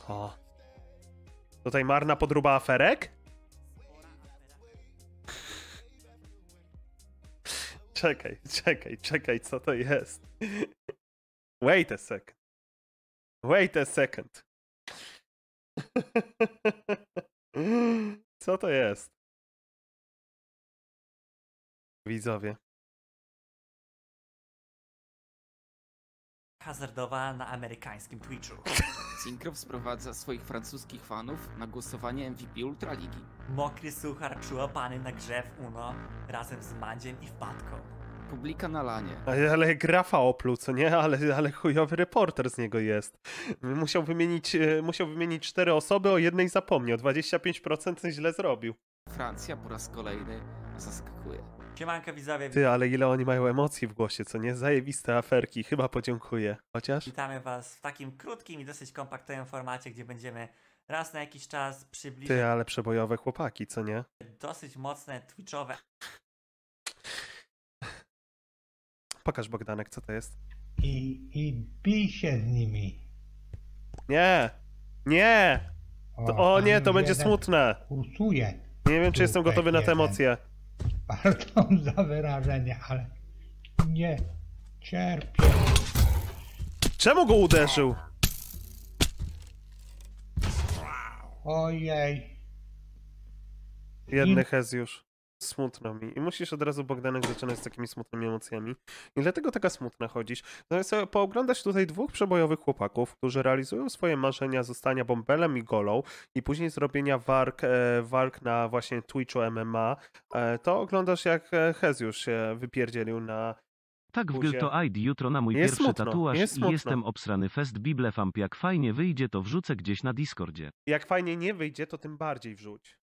O. Tutaj marna podróba aferek? Czekaj, co to jest? Wait a second. Wait a second. Co to jest? Widzowie. Hazardowa na amerykańskim Twitchu. Syncroft sprowadza swoich francuskich fanów na głosowanie MVP Ultraligi. Mokry suchar przyłapany na grze w Uno razem z Mandziem i Wpadką. Publika na lanie. Ale grafa opluł, co nie? Ale chujowy reporter z niego jest. Musiał wymienić 4 osoby, o jednej zapomniał. 25% źle zrobił. Francja po raz kolejny zaskakuje. Siemanko widzowie, Ty, ale ile oni mają emocji w głosie, co nie? Zajebiste aferki, chyba podziękuję. Chociaż? witamy was w takim krótkim i dosyć kompaktowym formacie, gdzie będziemy raz na jakiś czas przybliżać Ty, ale przebojowe chłopaki, co nie? dosyć mocne twitchowe Pokaż, Bogdanek, co to jest. I bij się z nimi. Nie! Nie! O tam nie, to będzie jeden smutne. Kursuje. Nie wiem, czy jestem gotowy na te emocje. Pardon za wyrażenie, ale nie cierpię. Czemu go uderzył? Ojej. Jedny Hezjusz. Smutno mi. I musisz od razu, Bogdanek, zaczynać z takimi smutnymi emocjami. I dlatego taka smutna chodzisz. No sobie pooglądać tutaj 2 przebojowych chłopaków, którzy realizują swoje marzenia zostania bąbelem i golą i później zrobienia walk na właśnie Twitchu MMA, to oglądasz, jak Hezjusz się wypierdzielił na Tak, w buzie. Gilto ID jutro na mój Jest pierwszy smutno, tatuaż jest i smutno. jestem obsrany fest Biblefamp. Jak fajnie wyjdzie, to wrzucę gdzieś na Discordzie. Jak fajnie nie wyjdzie, to tym bardziej wrzuć.